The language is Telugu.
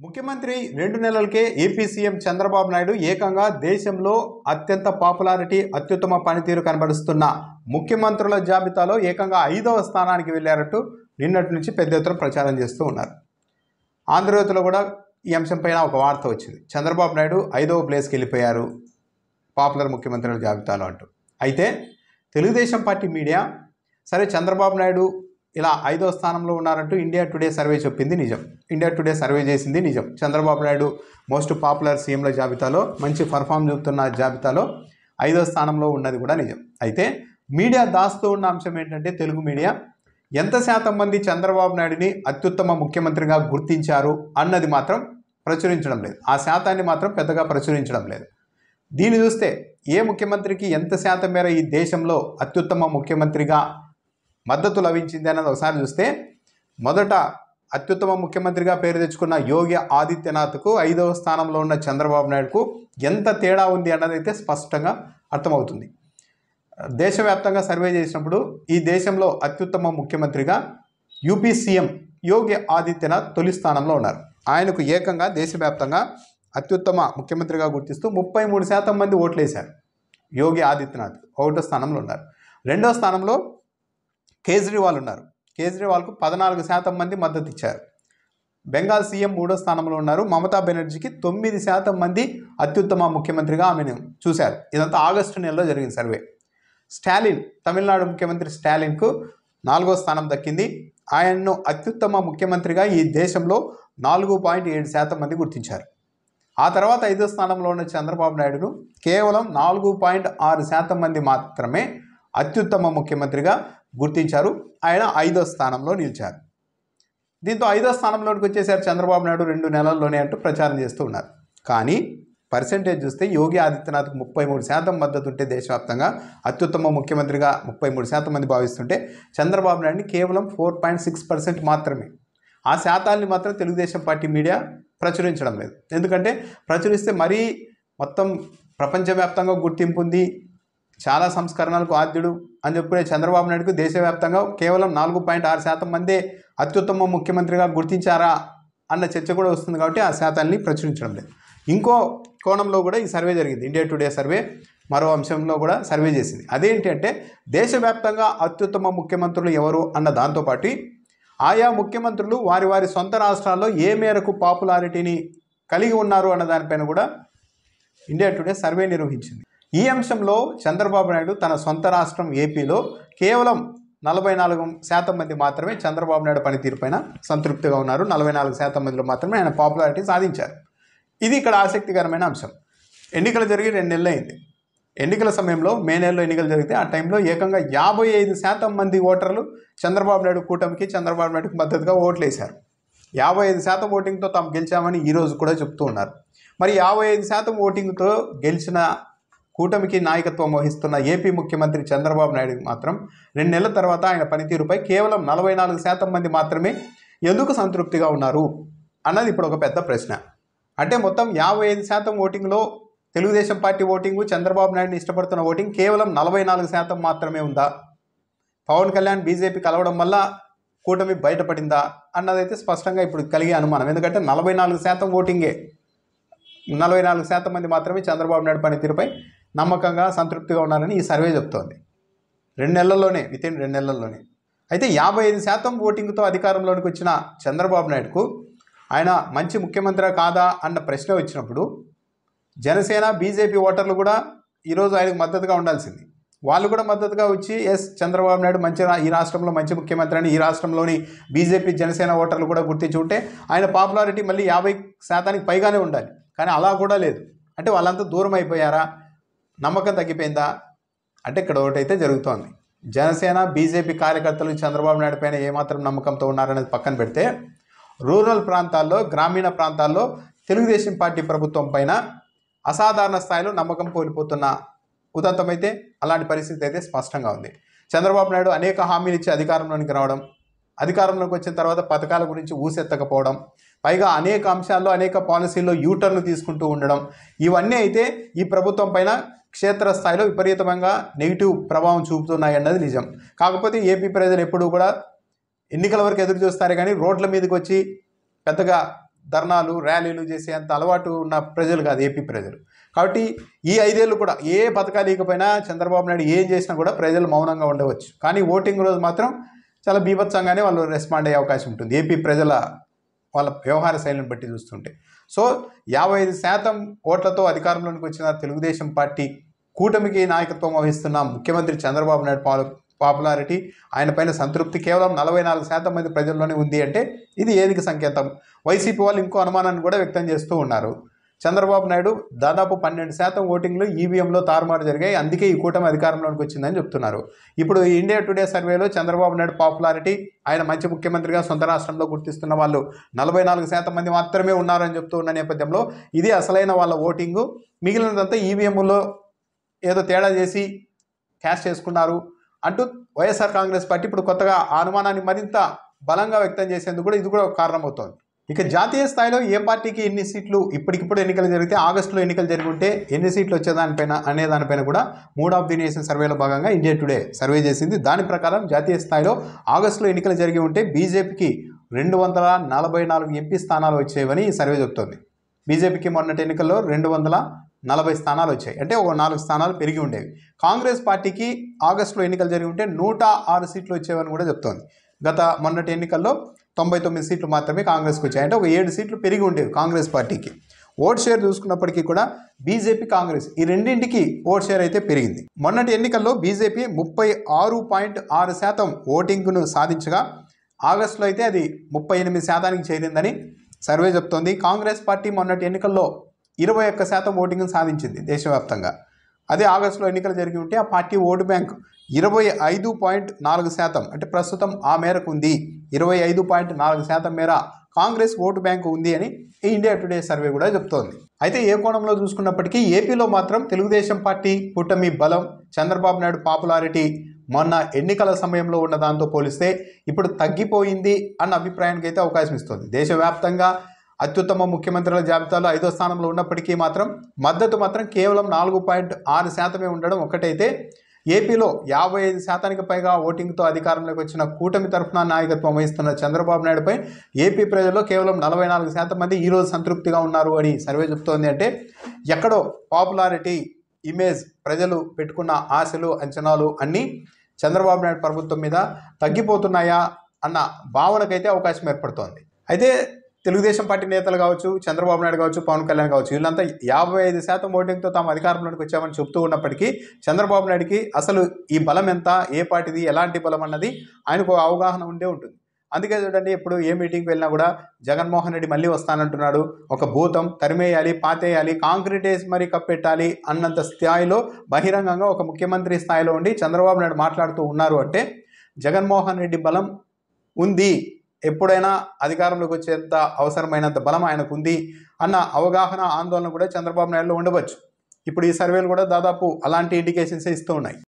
ముఖ్యమంత్రి 2 నెలలకే ఏపీ సీఎం చంద్రబాబు నాయుడు ఏకంగా దేశంలో అత్యంత పాపులారిటీ అత్యుత్తమ పనితీరు కనబరుస్తున్న ముఖ్యమంత్రుల జాబితాలో ఏకంగా 5వ స్థానానికి వెళ్ళారంటూ నిన్నటి నుంచి పెద్ద ఎత్తున ప్రచారం చేస్తూ ఉన్నారు. ఆంధ్రజ్యోతిలో కూడా ఈ అంశంపైన ఒక వార్త వచ్చింది. చంద్రబాబు నాయుడు 5వ ప్లేస్కి వెళ్ళిపోయారు పాపులర్ ముఖ్యమంత్రుల జాబితాలో అంటూ. అయితే తెలుగుదేశం పార్టీ మీడియా సరే చంద్రబాబు నాయుడు ఇలా 5వ స్థానంలో ఉన్నారంటూ ఇండియా టుడే సర్వే చెప్పింది నిజం. ఇండియా టుడే సర్వే చేసింది నిజం. చంద్రబాబు నాయుడు మోస్ట్ పాపులర్ సీఎంల జాబితాలో మంచి పర్ఫామ్ చూపుతున్న జాబితాలో 5వ స్థానంలో ఉన్నది కూడా నిజం. అయితే మీడియా దాస్తూ ఉన్న అంశం ఏంటంటే తెలుగు మీడియా ఎంత శాతం మంది చంద్రబాబు నాయుడిని అత్యుత్తమ ముఖ్యమంత్రిగా గుర్తించారు అన్నది మాత్రం ప్రచురించడం లేదు. ఆ శాతాన్ని మాత్రం పెద్దగా ప్రచురించడం లేదు. దీన్ని చూస్తే ఏ ముఖ్యమంత్రికి ఎంత శాతం మేర ఈ దేశంలో అత్యుత్తమ ముఖ్యమంత్రిగా మద్దతు లభించింది అన్నది ఒకసారి చూస్తే మొదట అత్యుత్తమ ముఖ్యమంత్రిగా పేరు తెచ్చుకున్న యోగి ఆదిత్యనాథ్కు 5వ స్థానంలో ఉన్న చంద్రబాబు నాయుడుకు ఎంత తేడా ఉంది అన్నది అయితే స్పష్టంగా అర్థమవుతుంది. దేశవ్యాప్తంగా సర్వే చేసినప్పుడు ఈ దేశంలో అత్యుత్తమ ముఖ్యమంత్రిగా యూపీ సీఎం యోగి ఆదిత్యనాథ్ తొలి స్థానంలో ఉన్నారు. ఆయనకు ఏకంగా దేశవ్యాప్తంగా అత్యుత్తమ ముఖ్యమంత్రిగా గుర్తిస్తూ 33% మంది ఓట్లేశారు. యోగి ఆదిత్యనాథ్ 1వ స్థానంలో ఉన్నారు. 2వ స్థానంలో కేజ్రీవాల్ ఉన్నారు. కేజ్రీవాల్కు 14% మంది మద్దతు ఇచ్చారు. బెంగాల్ సీఎం 3వ స్థానంలో ఉన్నారు. మమతా బెనర్జీకి 9% మంది అత్యుత్తమ ముఖ్యమంత్రిగా ఆమెను చూశారు. ఇదంతా ఆగస్టు నెలలో జరిగిన సర్వే. స్టాలిన్ తమిళనాడు ముఖ్యమంత్రి స్టాలిన్కు 4వ స్థానం దక్కింది. ఆయన్ను అత్యుత్తమ ముఖ్యమంత్రిగా ఈ దేశంలో 4.7% మంది గుర్తించారు. ఆ తర్వాత 5వ స్థానంలో ఉన్న చంద్రబాబు నాయుడును కేవలం 4.6% మంది మాత్రమే అత్యుత్తమ ముఖ్యమంత్రిగా గుర్తించారు. ఆయన 5వ స్థానంలో నిలిచారు. దీంతో 5వ స్థానంలోకి వచ్చేసారు చంద్రబాబు నాయుడు 2 నెలల్లోనే అంటూ ప్రచారం చేస్తూ ఉన్నారు. కానీ పర్సెంటేజ్ చూస్తే యోగి ఆదిత్యనాథ్కు 33% మద్దతు ఉంటే దేశవ్యాప్తంగా అత్యుత్తమ ముఖ్యమంత్రిగా 33% మంది భావిస్తుంటే చంద్రబాబు నాయుడిని కేవలం 4.6% మాత్రమే. ఆ శాతాల్ని మాత్రం తెలుగుదేశం పార్టీ మీడియా ప్రచురించడం లేదు. ఎందుకంటే ప్రచురిస్తే మరీ మొత్తం ప్రపంచవ్యాప్తంగా గుర్తింపు ఉంది, చాలా సంస్కరణలకు ఆద్యుడు అని చెప్పుకునే చంద్రబాబు నాయుడుకు దేశవ్యాప్తంగా కేవలం 4.6% మందే అత్యుత్తమ ముఖ్యమంత్రిగా గుర్తించారా అన్న చర్చ కూడా వస్తుంది. కాబట్టి ఆ శాతాన్ని ప్రచురించడం లేదు. ఇంకో కోణంలో కూడా ఈ సర్వే జరిగింది. ఇండియా టుడే సర్వే మరో అంశంలో కూడా సర్వే చేసింది. అదేంటి అంటే దేశవ్యాప్తంగా అత్యుత్తమ ముఖ్యమంత్రులు ఎవరు అన్న దాంతోపాటు ఆయా ముఖ్యమంత్రులు వారి వారి సొంత రాష్ట్రాల్లో ఏ మేరకు పాపులారిటీని కలిగి ఉన్నారు అన్న దానిపైన కూడా ఇండియా టుడే సర్వే నిర్వహించింది. ఈ అంశంలో చంద్రబాబు నాయుడు తన సొంత రాష్ట్రం ఏపీలో కేవలం 44% మంది మాత్రమే చంద్రబాబు నాయుడు పనితీరు పైన సంతృప్తిగా ఉన్నారు. 44% మందిలో మాత్రమే ఆయన పాపులారిటీ సాధించారు. ఇది ఇక్కడ ఆసక్తికరమైన అంశం. ఎన్నికలు జరిగి 2 నెలలు అయింది. ఎన్నికల సమయంలో మే నెలలో ఎన్నికలు జరిగితే ఆ టైంలో ఏకంగా 55% మంది ఓటర్లు చంద్రబాబు నాయుడు కూటమికి చంద్రబాబు నాయుడుకి మద్దతుగా ఓట్లు వేశారు. 55% ఓటింగ్తో తాము గెలిచామని ఈరోజు కూడా చెప్తూ ఉన్నారు. మరి 55% ఓటింగ్తో గెలిచిన కూటమికి నాయకత్వం వహిస్తున్న ఏపీ ముఖ్యమంత్రి చంద్రబాబు నాయుడు మాత్రం 2 నెలల తర్వాత ఆయన పనితీరుపై కేవలం 44% మంది మాత్రమే ఎందుకు సంతృప్తిగా ఉన్నారు అన్నది ఇప్పుడు ఒక పెద్ద ప్రశ్న. అంటే మొత్తం 55% ఓటింగ్లో తెలుగుదేశం పార్టీ ఓటింగు, చంద్రబాబు నాయుడిని ఇష్టపడుతున్న ఓటింగ్ కేవలం 44% మాత్రమే ఉందా? పవన్ కళ్యాణ్ బీజేపీ కలవడం వల్ల కూటమి బయటపడిందా అన్నదైతే స్పష్టంగా ఇప్పుడు కలిగే అనుమానం. ఎందుకంటే 44% ఓటింగే, 44% మంది మాత్రమే చంద్రబాబు నాయుడు పనితీరుపై నమ్మకంగా సంతృప్తిగా ఉన్నారని ఈ సర్వే చెప్తోంది. 2 నెలల్లోనే, వితిన్ 2 నెలల్లోనే. అయితే 55% ఓటింగ్తో అధికారంలోనికి వచ్చిన చంద్రబాబు నాయుడుకు ఆయన మంచి ముఖ్యమంత్రి కాదా అన్న ప్రశ్న వచ్చినప్పుడు జనసేన బీజేపీ ఓటర్లు కూడా ఈరోజు ఆయనకు మద్దతుగా ఉండాల్సింది. వాళ్ళు కూడా మద్దతుగా వచ్చి ఎస్ చంద్రబాబు నాయుడు ఈ రాష్ట్రంలో మంచి ముఖ్యమంత్రి అని ఈ రాష్ట్రంలోని బీజేపీ జనసేన ఓటర్లు కూడా గుర్తించి ఉంటే ఆయన పాపులారిటీ మళ్ళీ 50% పైగానే ఉండాలి. కానీ అలా కూడా లేదు. అంటే వాళ్ళంతా దూరం అయిపోయారా? నమ్మకం తగ్గిపోయిందా? అంటే ఇక్కడ ఒకటైతే జరుగుతోంది. జనసేన బీజేపీ కార్యకర్తలు చంద్రబాబు నాయుడు పైన ఏమాత్రం నమ్మకంతో ఉన్నారనేది పక్కన పెడితే రూరల్ ప్రాంతాల్లో, గ్రామీణ ప్రాంతాల్లో తెలుగుదేశం పార్టీ ప్రభుత్వం పైన అసాధారణ స్థాయిలో నమ్మకం కోల్పోతున్న ఉదంతమైతే అలాంటి పరిస్థితి అయితే స్పష్టంగా ఉంది. చంద్రబాబు నాయుడు అనేక హామీలు ఇచ్చి అధికారంలోనికి రావడం, అధికారంలోకి వచ్చిన తర్వాత పథకాల గురించి ఊసెత్తకపోవడం, పైగా అనేక అంశాల్లో అనేక పాలసీల్లో యూటర్న్లు తీసుకుంటూ ఉండడం, ఇవన్నీ అయితే ఈ ప్రభుత్వం పైన క్షేత్రస్థాయిలో విపరీతంగా నెగిటివ్ ప్రభావం చూపుతున్నాయి అన్నది నిజం. కాకపోతే ఏపీ ప్రజలు ఎప్పుడూ కూడా ఎన్నికల వరకు ఎదురు చూస్తారు కానీ రోడ్ల మీదకి వచ్చి పెద్దగా ధర్నాలు ర్యాలీలు చేసేంత అలవాటు ఉన్న ప్రజలు కాదు ఏపీ ప్రజలు. కాబట్టి ఈ 5 ఏళ్ళు కూడా ఏ పథకాలు ఇకపోయినా చంద్రబాబు నాయుడు ఏం చేసినా కూడా ప్రజలు మౌనంగా ఉండవచ్చు. కానీ ఓటింగ్ రోజు మాత్రం చాలా బీభత్సంగానే వాళ్ళు రెస్పాండ్ అయ్యే అవకాశం ఉంటుంది ఏపీ ప్రజల వాళ్ళ వ్యవహార శైలిని బట్టి చూస్తుంటే. సో 55% ఓట్లతో అధికారంలోకి వచ్చిన తెలుగుదేశం పార్టీ కూటమికి నాయకత్వం వహిస్తున్న ముఖ్యమంత్రి చంద్రబాబు నాయుడు పాపులారిటీ, ఆయన పైన సంతృప్తి కేవలం 44% మంది ప్రజల్లోనే ఉంది అంటే ఇది ఏదికి సంకేతం? వైసీపీ వాళ్ళు ఇంకో అనుమానాన్ని కూడా వ్యక్తం చేస్తూ ఉన్నారు. చంద్రబాబు నాయుడు దాదాపు 12% ఓటింగ్లు ఈవీఎంలో తారుమారు జరిగాయి, అందుకే ఈ కూటమి అధికారంలోకి వచ్చిందని చెప్తున్నారు. ఇప్పుడు ఇండియా టుడే సర్వేలో చంద్రబాబు నాయుడు పాపులారిటీ, ఆయన మంచి ముఖ్యమంత్రిగా సొంత రాష్ట్రంలో గుర్తిస్తున్న వాళ్ళు 44% మంది మాత్రమే ఉన్నారని చెప్తూ ఉన్న నేపథ్యంలో ఇది అసలైన వాళ్ళ ఓటింగు, మిగిలినదంతా ఈవీఎంలో ఏదో తేడా చేసి క్యాష్ చేసుకున్నారు అంటూ వైఎస్ఆర్ కాంగ్రెస్ పార్టీ ఇప్పుడు కొత్తగా ఆ అనుమానాన్ని మరింత బలంగా వ్యక్తం చేసేందుకు కూడా ఇది కూడా ఒక కారణమవుతోంది. ఇక జాతీయ స్థాయిలో ఏ పార్టీకి ఎన్ని సీట్లు, ఇప్పటికిప్పుడు ఎన్నికలు జరిగితే ఆగస్టులో ఎన్నికలు జరిగి ఉంటే ఎన్ని సీట్లు వచ్చేదానిపైన అనే దానిపైన కూడా మూడ్ ఆఫ్ ది నేషన్ సర్వేలో భాగంగా ఇండియా టుడే సర్వే చేసింది. దాని ప్రకారం జాతీయ స్థాయిలో ఆగస్టులో ఎన్నికలు జరిగి ఉంటే బీజేపీకి 244 ఎంపీ స్థానాలు వచ్చేవని ఈ సర్వే చెబుతోంది. బీజేపీకి మొన్నటి ఎన్నికల్లో 240 స్థానాలు వచ్చాయి, అంటే ఒక 4 స్థానాలు పెరిగి ఉండేవి. కాంగ్రెస్ పార్టీకి ఆగస్టులో ఎన్నికలు జరిగి ఉంటే 106 సీట్లు వచ్చేవని కూడా చెప్తోంది. గత మొన్నటి ఎన్నికల్లో 99 సీట్లు మాత్రమే కాంగ్రెస్కి వచ్చాయి, అంటే ఒక 7 సీట్లు పెరిగి ఉండేవి కాంగ్రెస్ పార్టీకి. ఓట్ షేర్ చూసుకున్నప్పటికీ కూడా బీజేపీ కాంగ్రెస్ ఈ రెండింటికి ఓట్ షేర్ అయితే పెరిగింది. మొన్నటి ఎన్నికల్లో బీజేపీ 36.6% ఓటింగ్ను సాధించగా ఆగస్టులో అయితే అది 38% చేరిందని సర్వే చెప్తోంది. కాంగ్రెస్ పార్టీ మొన్నటి ఎన్నికల్లో 21% ఓటింగ్ను సాధించింది దేశవ్యాప్తంగా. అదే ఆగస్టులో ఎన్నికలు జరిగి ఉంటే ఆ పార్టీ ఓటు బ్యాంక్ 25.4%, అంటే ప్రస్తుతం ఆ మేరకు ఉంది. 25.4% మేర కాంగ్రెస్ ఓటు బ్యాంకు ఉంది అని ఇండియా టుడే సర్వే కూడా చెప్తోంది. అయితే ఏ కోణంలో చూసుకున్నప్పటికీ ఏపీలో మాత్రం తెలుగుదేశం పార్టీ కూటమి బలం, చంద్రబాబు నాయుడు పాపులారిటీ మొన్న ఎన్నికల సమయంలో ఉన్న దాంతో పోలిస్తే ఇప్పుడు తగ్గిపోయింది అన్న అభిప్రాయానికి అయితే అవకాశం ఇస్తుంది. దేశవ్యాప్తంగా అత్యుత్తమ ముఖ్యమంత్రుల జాబితాలో 5వ స్థానంలో ఉన్నప్పటికీ మాత్రం మద్దతు మాత్రం కేవలం 4.6% ఉండడం ఒకటైతే, ఏపీలో 55% పైగా ఓటింగ్తో అధికారంలోకి వచ్చిన కూటమి తరఫున నాయకత్వం వహిస్తున్న చంద్రబాబు నాయుడుపై ఏపీ ప్రజల్లో కేవలం 44% మంది ఈరోజు సంతృప్తిగా ఉన్నారు అని సర్వే చెప్తోంది. అంటే ఎక్కడో పాపులారిటీ, ఇమేజ్, ప్రజలు పెట్టుకున్న ఆశలు, అంచనాలు అన్నీ చంద్రబాబు నాయుడు ప్రభుత్వం మీద తగ్గిపోతున్నాయా అన్న భావనకైతే అవకాశం ఏర్పడుతోంది. అయితే తెలుగుదేశం పార్టీ నేతలు కావచ్చు, చంద్రబాబు నాయుడు కావచ్చు, పవన్ కళ్యాణ్ కావచ్చు, వీళ్ళంతా 55% ఓటింగ్తో తాము అధికారంలోకి వచ్చామని చెప్తూ ఉన్నప్పటికీ చంద్రబాబు నాయుడికి అసలు ఈ బలం ఎంత, ఏ పార్టీది, ఎలాంటి బలం అన్నది ఆయనకు అవగాహన ఉండే ఉంటుంది. అందుకే చూడండి, ఇప్పుడు ఏ మీటింగ్కి వెళ్ళినా కూడా జగన్మోహన్ రెడ్డి మళ్ళీ వస్తానంటున్నాడు, ఒక భూతం తరిమేయాలి, పాతేయాలి, కాంక్రీట్ వేసి మరీ కప్పెట్టాలి అన్నంత స్థాయిలో బహిరంగంగా ఒక ముఖ్యమంత్రి స్థాయిలో ఉండి చంద్రబాబు నాయుడు మాట్లాడుతూ ఉన్నారు అంటే జగన్మోహన్ రెడ్డి బలం ఉంది, ఎప్పుడైనా అధికారంలోకి వచ్చేంత అవసరమైనంత బలం ఆయనకు ఉంది అన్న అవగాహన, ఆందోళన కూడా చంద్రబాబు నాయుడులో ఉండవచ్చు. ఇప్పుడు ఈ సర్వేలు కూడా దాదాపు అలాంటి ఇండికేషన్సే ఇస్తూ ఉన్నాయి.